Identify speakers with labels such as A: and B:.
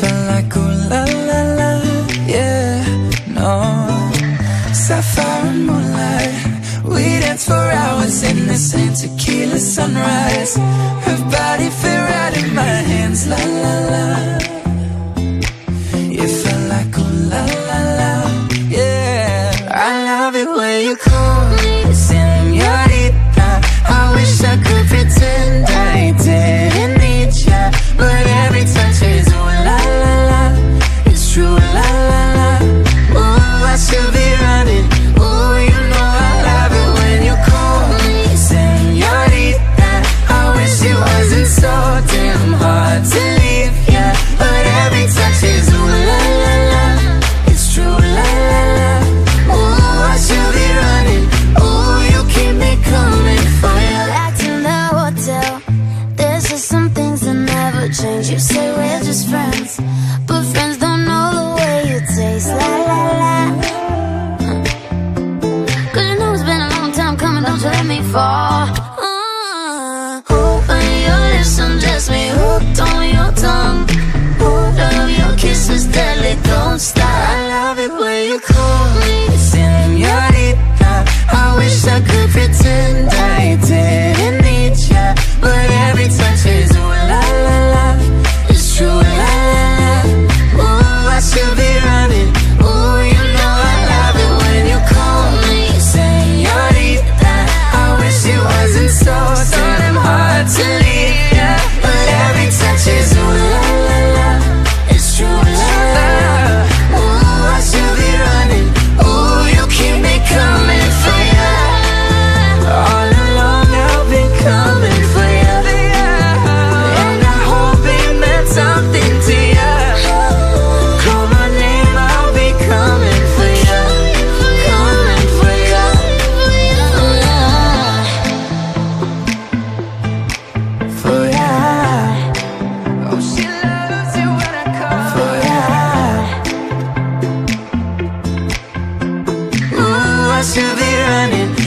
A: felt like ooh la la la, yeah, no. Sapphire and moonlight, we danced for hours in the same tequila sunrise. Her body fit right in my hands, la la la. It felt like ooh la la la, yeah. I love it when you call me señorita. I wish I could pretend I didn't need ya, but every touch is ooh la la la. It's true, la la la. Ooh, I should be running. Ooh, you know I love it when you call me señorita. I wish it wasn't so damn hard to leave ya, but every touch is ooh la la la. It's true, la la la. Ooh, I should be running. Ooh, you keep me coming for ya.
B: Back in the hotel, there's just some things that never change. You say we're just friends, but friends don't know the way you taste, la la la. Cause you know it's been a long time coming, don't you let me fall. Open your lips, undress me, hooked on your tongue. Love your kisses deadly, don't stop.
A: I love it when you call me señorita. I wish I could pretend I didn't need ya, but every touch is ooh la la la. It's true, la la la. Ooh, I should be running. Ooh, you know I love it when you call me señorita. I wish it wasn't so damn hard to leave ya, but every touch is ooh la la la. It's true, la la la. Ooh, I should be running. Ooh, you keep me coming for ya. All along I've been coming for ya, and I hope it meant something to ya. Call my name, I'll be coming for ya, coming for ya, for ya. Oh, she loves it when I call for ya. Ooh, I should be running.